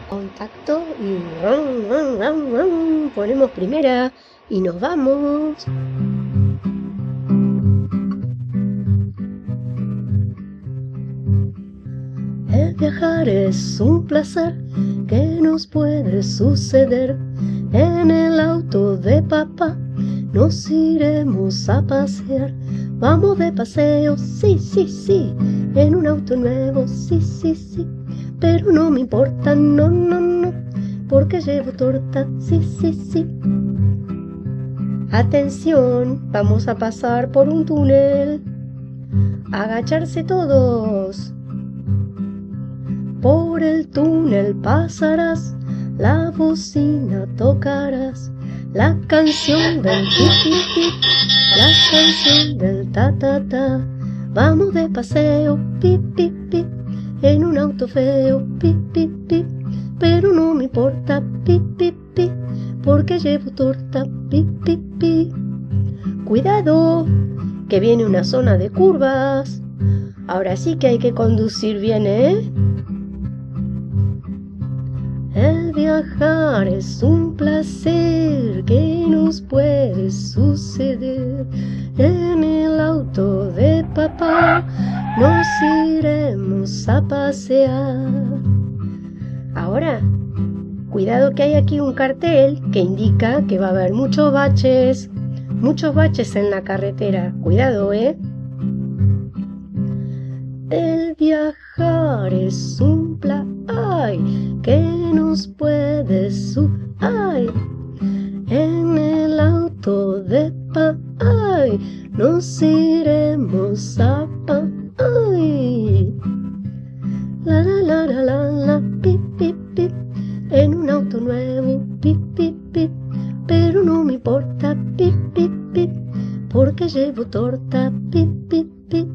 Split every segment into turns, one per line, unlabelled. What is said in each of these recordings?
Contacto y rum, rum, rum, rum. Ponemos primera y nos vamos. El viajar es un placer que nos puede suceder. En el auto de papá nos iremos a pasear. Vamos de paseo, sí, sí, sí. En un auto nuevo, sí, sí, sí. Pero no me importa, no, no, no, porque llevo torta, sí, sí, sí. Atención, vamos a pasar por un túnel. Agacharse todos. Por el túnel pasarás, la bocina tocarás, la canción del pi, pi, pi, la canción del ta, ta, ta. Vamos de paseo, pi, pi, pi, en un auto feo, pi, pi, pi, pero no me importa, pi, pi, pi, porque llevo torta, pi, pi, pi. Cuidado, que viene una zona de curvas. Ahora sí que hay que conducir bien, ¿eh? El viajar es un placer que nos puede suceder. En el auto de papá nos iremos a pasear. Ahora, cuidado que hay aquí un cartel que indica que va a haber muchos baches en la carretera. Cuidado, ¿eh? El viajar es un ay, que nos puede ay, en el auto de ay, nos iremos a ay. La la la la la la, pi pi pi, en un auto nuevo, pi pi pi, pero no me importa, pi pi pi, porque llevo torta, pi pi pi.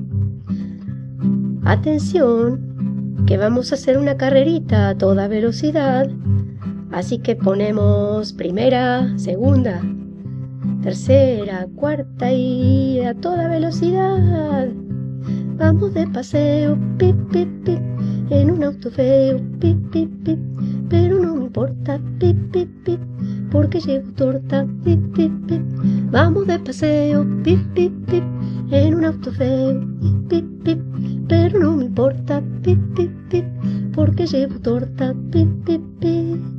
Atención, que vamos a hacer una carrerita a toda velocidad, así que ponemos primera, segunda, tercera, cuarta y a toda velocidad. Vamos de paseo, pi, pi, pi, en un auto feo, pi, pi, pi, pero no me importa, pi, pi, pi, porque llevo torta, pi, pi, pi. Vamos de paseo, pi, pi, pi, en un auto feo, pi, pi, pi, pero no me importa, pi, pi, pi, porque llevo torta, pi, pi, pi.